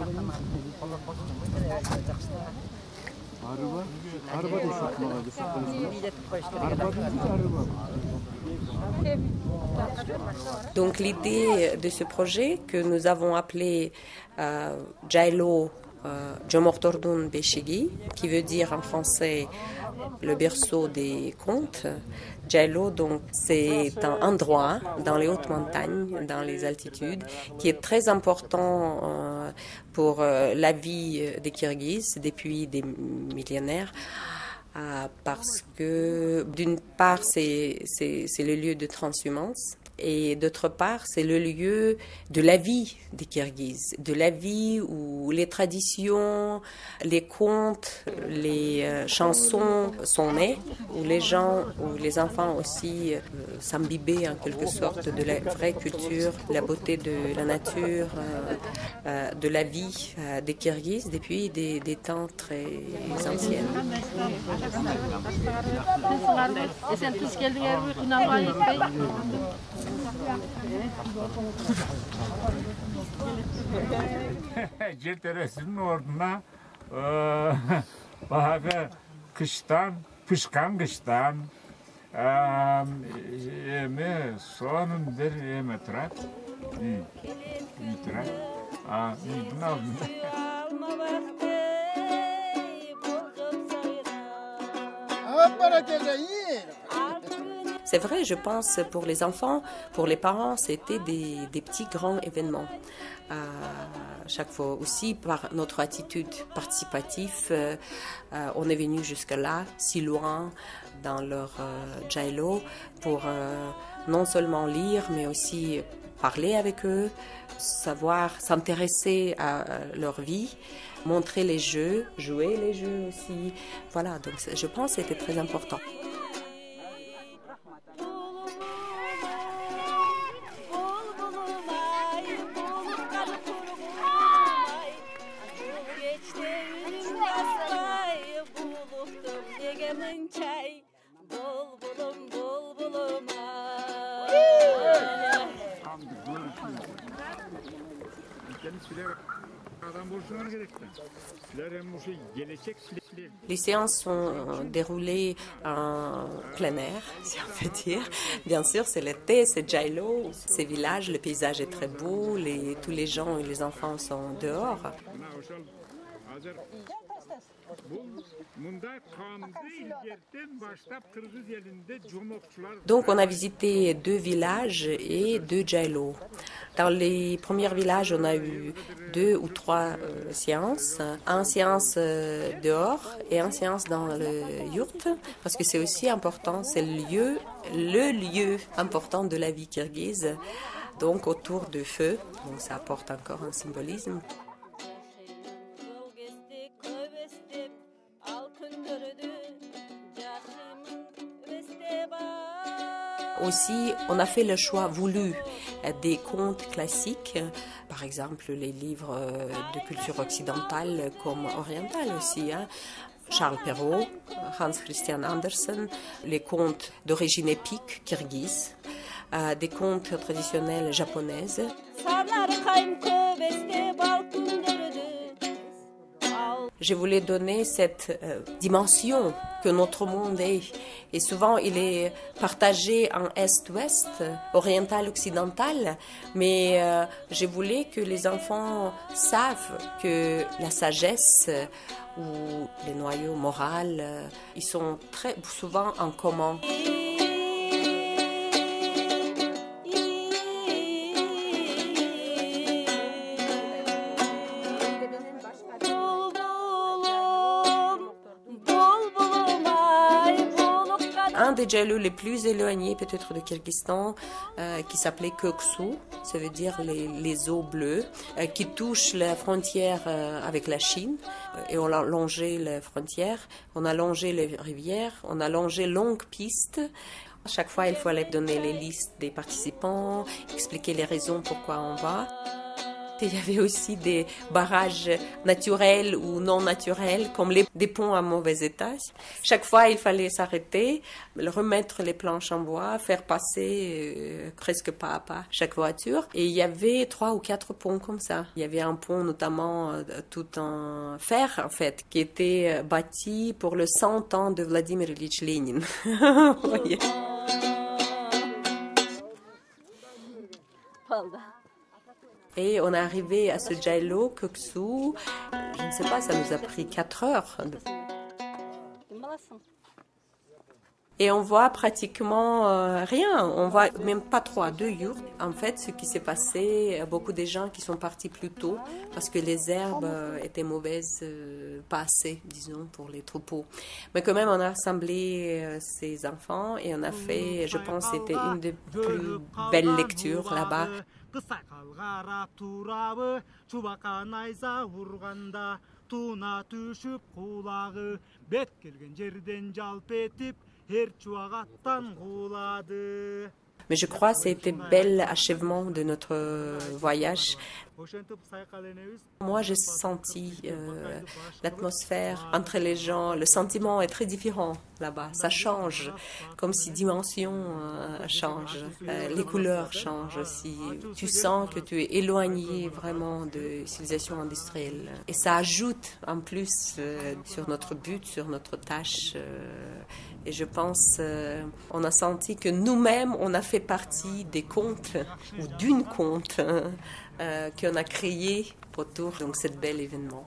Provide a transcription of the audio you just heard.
Donc l'idée de ce projet que nous avons appelé Jailo Jomortordun Beshigi, qui veut dire en français le berceau des contes. Jailo, donc, c'est un endroit dans les hautes montagnes, dans les altitudes, qui est très important pour la vie des Kirghizes depuis des millénaires. Parce que d'une part, c'est le lieu de transhumance. Et d'autre part, c'est le lieu de la vie des Kirghizes, de la vie où les traditions, les contes, les chansons sont nées, où les gens, où les enfants aussi s'imbibaient en quelque sorte de la vraie culture, la beauté de la nature, de la vie des Kirghizes depuis des temps très anciens. Cil teresinin orduna bahağı kıştan, pışkan kıştan sonun der emetrak mitrak bunu aldım. C'est vrai, je pense, pour les enfants, pour les parents, c'était des petits grands événements. Chaque fois aussi, par notre attitude participative, on est venu jusque-là, si loin dans leur Jailo, pour non seulement lire, mais aussi parler avec eux, savoir s'intéresser à leur vie, montrer les jeux, jouer les jeux aussi. Voilà, donc je pense que c'était très important. Les séances sont déroulées en plein air, si on peut dire. Bien sûr, c'est l'été, c'est Jailo, ces villages, le paysage est très beau, tous les gens et les enfants sont dehors. Donc on a visité 2 villages et 2 Jailo. Dans les premiers villages, on a eu 2 ou 3 séances. Une séance dehors et une séance dans le yurt, parce que c'est aussi important, c'est le lieu important de la vie kirghize. Donc autour du feu, donc ça apporte encore un symbolisme. Aussi, on a fait le choix voulu des contes classiques, par exemple les livres de culture occidentale comme orientale aussi. Charles Perrault, Hans Christian Andersen, les contes d'origine épique kirghize, des contes traditionnels japonaises. Je voulais donner cette dimension que notre monde est. Et souvent, il est partagé en Est-Ouest, oriental-occidental. Mais je voulais que les enfants savent que la sagesse ou les noyaux moraux, ils sont très souvent en commun. Un des Jailo les plus éloignés peut-être de Kyrgyzstan, qui s'appelait Köksu, ça veut dire les eaux bleues, qui touchent la frontière avec la Chine. Et on a longé les frontières, on a longé les rivières, on a longé longues pistes. À chaque fois, il fallait donner les listes des participants, expliquer les raisons pourquoi on va. il y avait aussi des barrages naturels ou non naturels, comme des ponts à mauvais état. Chaque fois, il fallait s'arrêter, remettre les planches en bois, faire passer presque pas à pas chaque voiture. Et il y avait 3 ou 4 ponts comme ça. Il y avait un pont notamment tout en fer, en fait, qui était bâti pour le 100 ans de Vladimir Ilyich Lénine. Voyez. Et on est arrivé à ce Jailo, Köksu, je ne sais pas, ça nous a pris 4 heures. Et on voit pratiquement rien, on voit même pas 2 yurts. En fait, ce qui s'est passé, beaucoup de gens qui sont partis plus tôt parce que les herbes étaient mauvaises, pas assez, disons, pour les troupeaux. Mais quand même, on a rassemblé ces enfants et on a fait, je pense, c'était une des plus belles lectures là-bas. Mais je crois que c'était un bel achèvement de notre voyage. Moi, j'ai senti l'atmosphère entre les gens. Le sentiment est très différent là-bas. Ça change, comme si dimension change. Les couleurs changent aussi. Tu sens que tu es éloigné vraiment de civilisation industrielle. Et ça ajoute en plus sur notre but, sur notre tâche. Et je pense, on a senti que nous-mêmes, on a fait partie des contes ou d'une conte qu'on a créé autour de cet bel événement.